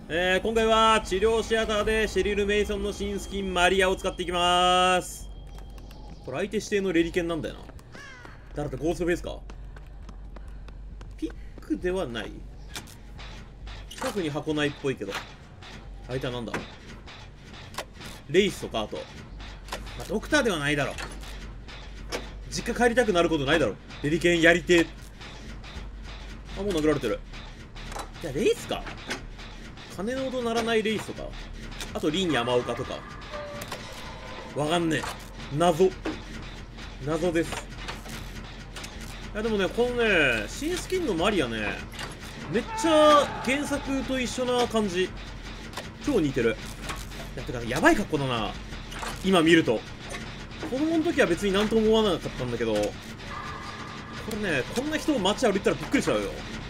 今回は治療シアターでシェリル・メイソンの新スキンマリアを使っていきまーす。これ相手指定のレリケンなんだよな。誰だ、ゴーストベースか。ピックではない。近くに箱ないっぽいけど。相手はなんだ、レイスとか。あと、まあ、ドクターではないだろう。実家帰りたくなることないだろう。レリケンやりてえ。あ、もう殴られてる。じゃあレイスか。金の音鳴らないレイスとか、あとリン山岡とか。わかんねえ。謎です。いやでもね、このね、新スキンのマリアね、めっちゃ原作と一緒な感じ。超似てる。いや、てかやばい格好だな、今見ると。子供の時は別になんとも思わなかったんだけど、これね、こんな人を街歩いてたらびっくりしちゃうよ。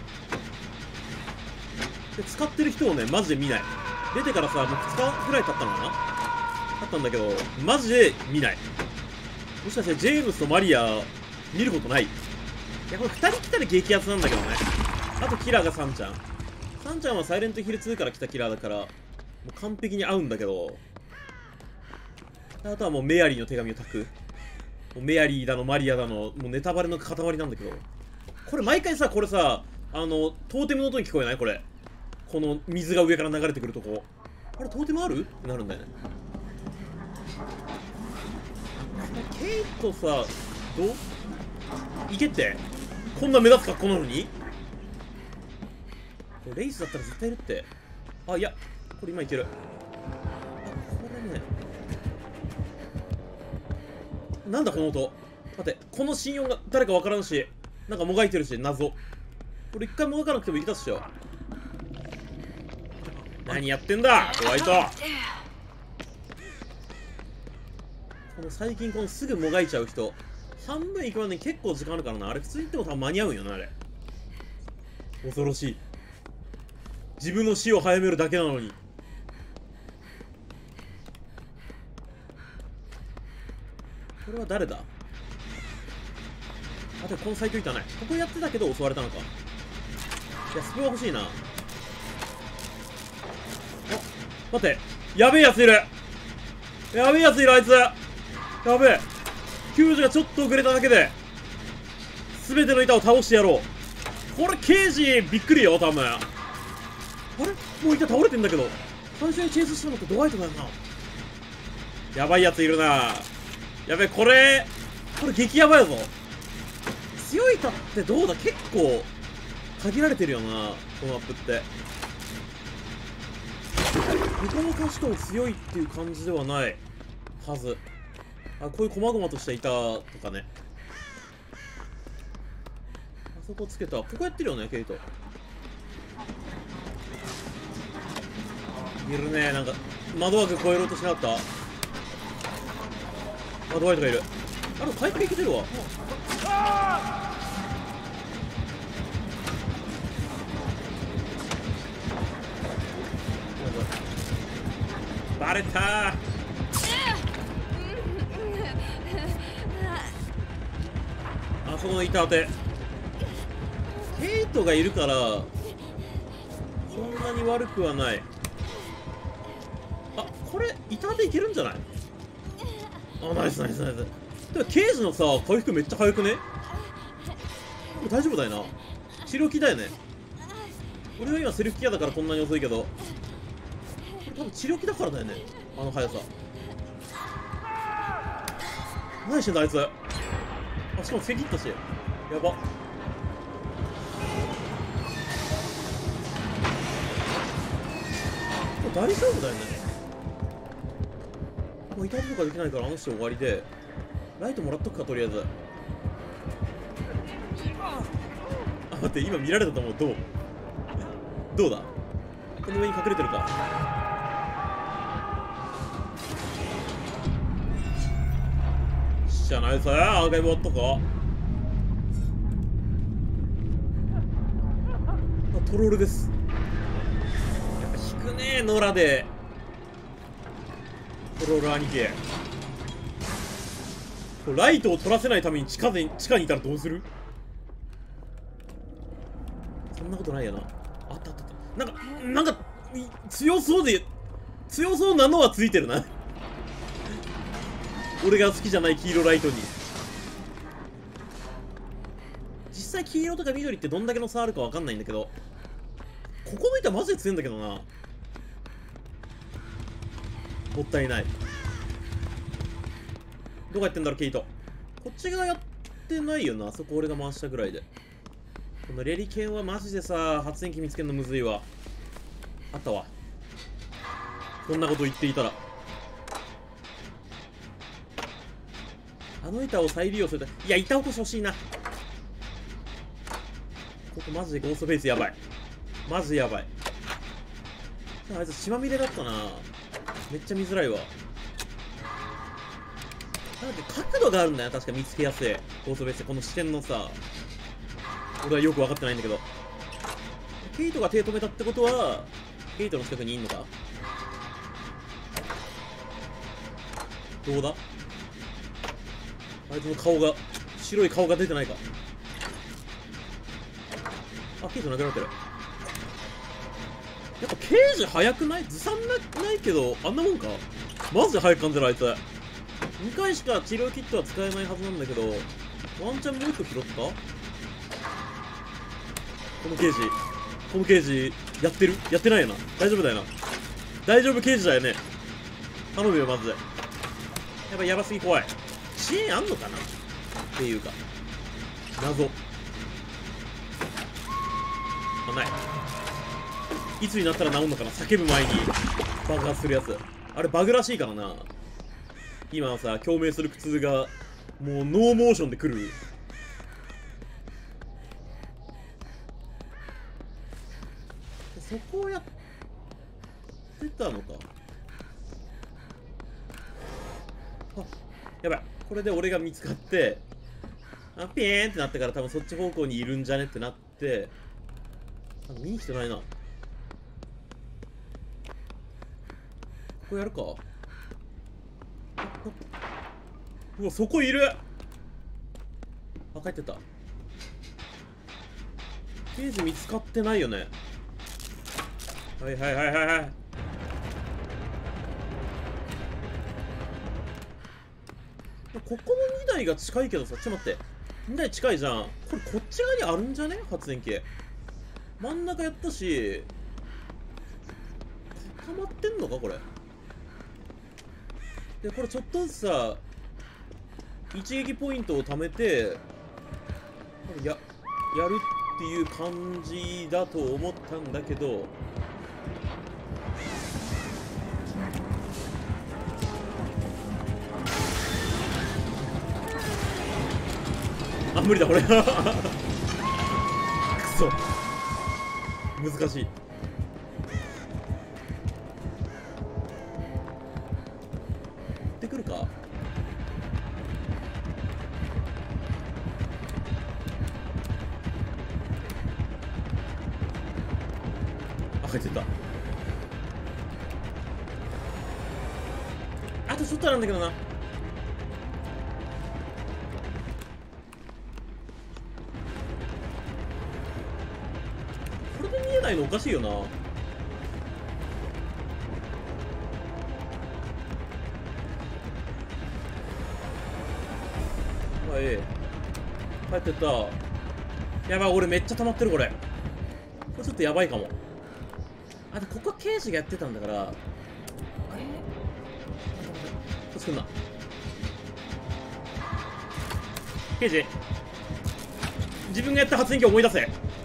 で、使ってる人をね、マジで見ない。出てからさ、もう2日ぐらい経ったのかな、経ったんだけど、マジで見ない。もしかしてジェームスとマリア見ることない？いや、これ2人来たら激アツなんだけどね。あとキラーがサンちゃん。サンちゃんはサイレントヒル2から来たキラーだから、もう完璧に合うんだけど、あとはもうメアリーの手紙を書く。もうメアリーだのマリアだの、もうネタバレの塊なんだけど、これ毎回さ、これさ、トーテムの音に聞こえない？これ。この水が上から流れてくるとこ。あれ、トーテムある？ってなるんだよね。ケイトさ、どういけって。こんな目立つ格好なのに。これレイスだったら絶対いるって。あ、いや、これ今いける。あ、これね、なんだこの音。待って、この心音が誰かわからんし、なんかもがいてるし、謎。これ一回もがかなくてもいけたっしょ。何やってんだホワイト。この最近このすぐもがいちゃう人、半分いくまでに結構時間あるからな。あれ普通に言っても多分間に合うんよな、あれ。恐ろしい。自分の死を早めるだけなのに。これは誰だ。あ、でもこの最強いたない。ここやってたけど襲われたのか。いや、スプーン欲しいな。あ、待って、やべえやついる。やべえやついる、あいつ。やべえ。救助がちょっと遅れただけで全ての板を倒してやろう。これ刑事びっくりよ、多分。あれ、もう板倒れてんだけど、最初にチェイスしたのってドワイトだよな。やばいやついるな。やべえ、これ激ヤバいぞ。強い板ってどうだ、結構限られてるよな、このマップって。他の歌手とも強いっていう感じではないはず。あ、こういう細々とした板とかね。あそこつけた。ここやってるよね、ケイト。いるね。なんか窓枠越えろうとしなかった。あ、ドワイトがいる。あれ、回復いけてるわ。バレたー。あそこの板当て。ケイトがいるからそんなに悪くはない。あ、これ板当ていけるんじゃない？あ、ナイスナイスナイス。てかケイジのさ、回復めっちゃ早くね？これ大丈夫だよな。治療器だよね。俺は今セルフケアだからこんなに遅いけど、これ多分治療器だからだよね、あの速さ。何してんだあいつ。あ、しかも防ぎったし、やば。これ大丈夫だよね。もう痛みとかできないからあの人終わりで、ライトもらっとくか、とりあえず。あ、待って、今見られたと思う。どうだ、この上に隠れてるか。じゃないさ、アーカイブ終わったか。あ、トロールです。やっぱ引くねえ、野良で。トロール兄貴、ライトを取らせないために地下にいたらどうする？そんなことないよな。あったあったあった。なんか強そうなのはついてるな俺が好きじゃない黄色ライトに。実際黄色とか緑ってどんだけの差あるかわかんないんだけど、ここの板マジで強いんだけどな。もったいない。どこやってんだろケイト。こっち側やってないよな。あそこ俺が回したぐらいで。このレリケンはマジでさ、発電機見つけるのむずいわ。あったわ。こんなこと言っていたら。あの板を再利用すると、いや、板落とし欲しいな。ここマジでゴーストフェイスやばい。マジやばい。あいつ血まみれだったな。めっちゃ見づらいわ。なんか角度があるんだよ、確か見つけやすい。ゴーストフェイス、この視点のさ。俺はよく分かってないんだけど。ケイトが手止めたってことは、ケイトの近くにいんのか。どうだ、あいつの顔が、白い顔が出てないか。あ、ケイト殴られてる。やっぱ刑事早くない？ずさんないけど、あんなもんか。マジで早く感じる、あいつ。2回しか治療キットは使えないはずなんだけど、ワンチャンもう1個拾った？この刑事、やってる？やってないよな。大丈夫だよな。大丈夫刑事だよね。頼むよ、マジで。やっぱやばすぎ怖い。支援あんのかなっていうか。謎。あ、ない。いつになったら治んのかな、叫ぶ前に爆発するやつ。あれバグらしいからな。今さ、共鳴する苦痛がもうノーモーションで来る。そこをやってたのか。あ、やばい。これで俺が見つかって、あ、ピーンってなってから多分そっち方向にいるんじゃねってなって、あ、見に来てないな。ここやるか。うわ、そこいる。あ、帰ってた。刑事見つかってないよね。はいはいはいはいはい。ここの2台が近いけどさ、ちょっと待って。2台近いじゃん。これこっち側にあるんじゃね、発電機。真ん中やったし、固まってんのかこれ。で、これちょっとずつさ、一撃ポイントを貯めて、やるっていう感じだと思ったんだけど、あ、無理だこれくそ難しい。ってくるか。あ、帰ってった。あとちょっとなんだけどな。これで見えないのおかしいよな。はい、帰ってった。やばい、俺めっちゃ溜まってるこれ。これちょっとやばいかも。あ、でここは刑事がやってたんだから。あれ、こっち来んな。刑事、自分がやった発電機を思い出せ。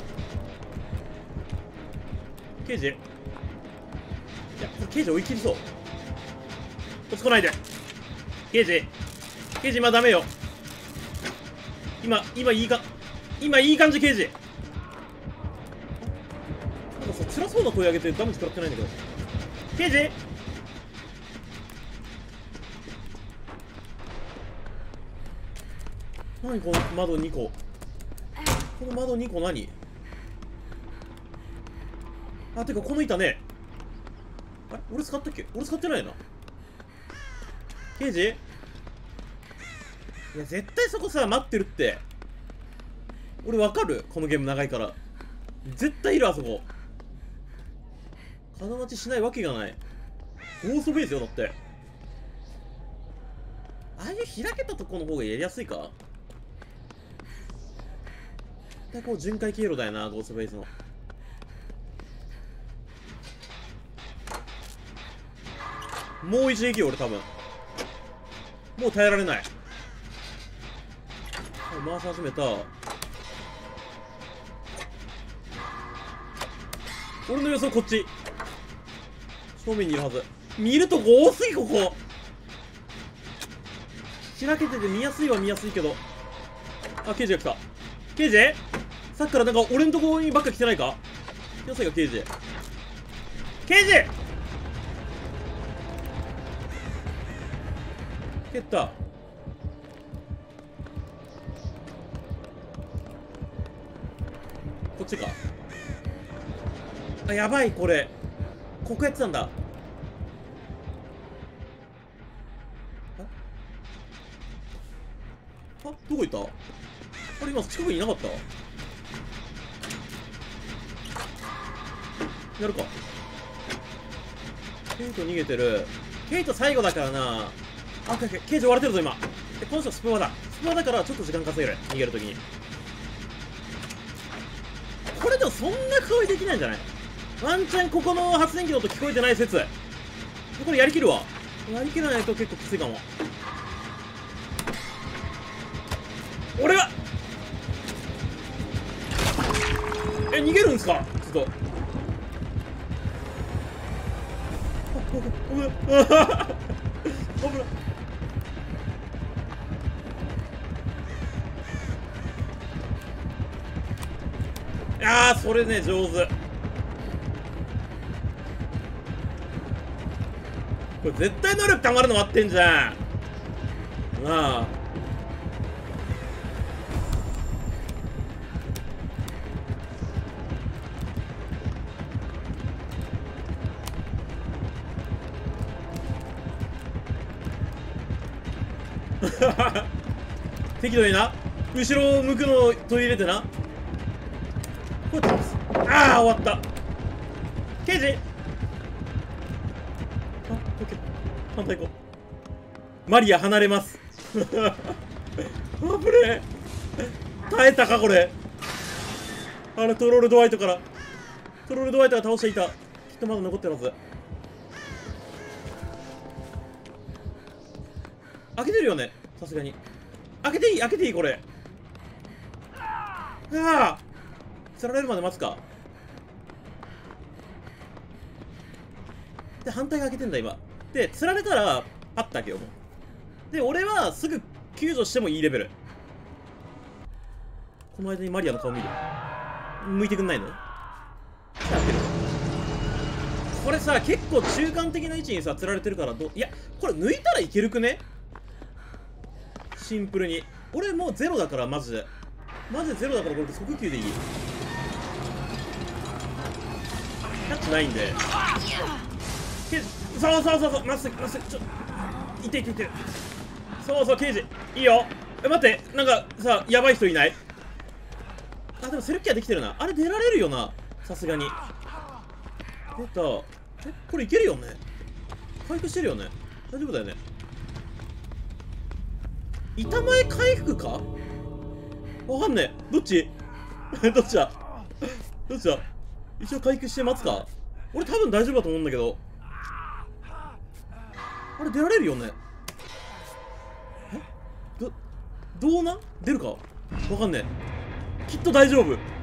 刑事、いや、これ刑事追い切りそう。こっち来ないで。刑事今ダメよ。今いい感じ。刑事なんかさ、辛そうな声上げてダメージ食らってないんだけど。刑事、何この窓2個。この窓2個何。あ、てかこの板ね。あれ、俺使ったっけ。俺使ってないな。刑事、いや絶対そこさ待ってるって。俺わかる、このゲーム長いから。絶対いる、あそこ。 金待ちしないわけがない。ゴーストフェイスよ、だって。ああいう開けたとこの方がやりやすいか。絶対こう巡回経路だよな、ゴーストフェイスの。もう一撃よ、俺多分。もう耐えられない。回し始めた。俺の予想こっち。正面にいるはず。見るとこ多すぎ、ここ。開けてて見やすいは見やすいけど。あ、刑事が来た。刑事さっきからなんか俺のとこにばっか来てないか。気のせいか、刑事。刑事蹴った。こっちか。あ、やばい、これ。ここやってたんだ。あ、どこ行った？あれ、今近くにいなかった？やるか。ケイト逃げてる。ケイト最後だからな。あ、ケイト割れてるぞ、今。で、この人スプマだ。スプマだからちょっと時間稼げる。逃げるときに。これでもそんな工夫できないんじゃない？ワンチャンここの発電機の音聞こえてない説。これやりきるわ。やりきらないと結構きついかも。俺は逃げるんすか？ちょっと危ない危ない。あー、それね、上手。これ絶対能力溜まるの待ってんじゃん。なあ。適度にな。後ろを向くのを取り入れてな。こうやってます。ああ、終わった。刑事。あ、オッケー。反対行こう。マリア離れます。あぶねえ。耐えたかこれ。あれ、トロールドワイトから。トロールドワイトが倒していた。きっとまだ残ってるはず。開けてるよね、さすがに。開けていい、開けていい、これ。ああ、釣られるまで待つか。で、反対が開けてんだ、今。で、釣られたらパッと開けよう。もうで、俺はすぐ救助してもいいレベル。この間にマリアの顔見る。向いてくんないの？開ける。これさ、結構中間的な位置にさ、釣られてるから、いや、これ抜いたらいけるくね？シンプルに。俺もうゼロだから、マジで。マジでゼロだから、これ即球でいい。キャッチないんで。そうそうそうそう、まっすぐ、まっすぐ、いていていて。そうそう、刑事。いいよ。待って、なんかさ、やばい人いない？あ、でもセルキアできてるな。あれ出られるよな。さすがに。出た。これいけるよね。回復してるよね。大丈夫だよね。板前回復か？わかんねえ。どっちどっちだどっちだ。一応回復して待つか。俺多分大丈夫だと思うんだけど。あれ出られるよね。どうな出るかわかんねえ。きっと大丈夫。